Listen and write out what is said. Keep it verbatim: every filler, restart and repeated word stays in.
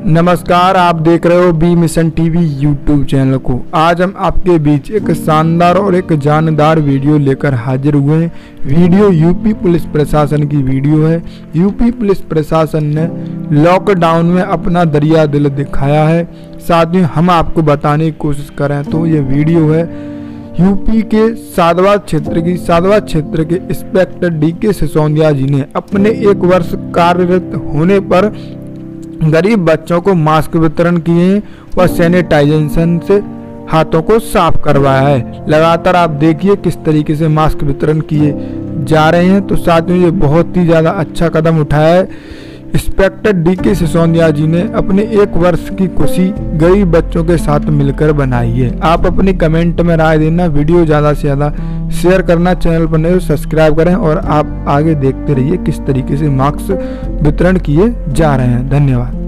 नमस्कार, आप देख रहे हो B mission TV YouTube channel को। आज हम आपके बीच एक शानदार और एक जानदार वीडियो लेकर हाजिर हुए हैं। वीडियो यूपी पुलिस प्रशासन की वीडियो है। यूपी पुलिस प्रशासन ने लॉकडाउन में अपना दरिया दिल दिखाया है। साथ ही हम आपको बताने की कोशिश करें तो ये वीडियो है यूपी के साधवा क्षेत्र की साधवा क्षेत्र के इंस्पेक्टर डी के सिसोदिया जी ने अपने एक वर्ष कार्यरत होने पर गरीब बच्चों को मास्क वितरण किए व सैनिटाइजेशन से हाथों को साफ करवाया है। लगातार आप देखिए किस तरीके से मास्क वितरण किए जा रहे हैं। तो साथ में ये बहुत ही ज़्यादा अच्छा कदम उठाया है। इंस्पेक्टर डी के सिसोदिया जी ने अपने एक वर्ष की खुशी गरीब बच्चों के साथ मिलकर बनाई है। आप अपनी कमेंट में राय देना, वीडियो ज़्यादा से ज़्यादा शेयर करना, चैनल पर नए सब्सक्राइब करें और आप आगे देखते रहिए किस तरीके से मास्क वितरण किए जा रहे हैं। धन्यवाद।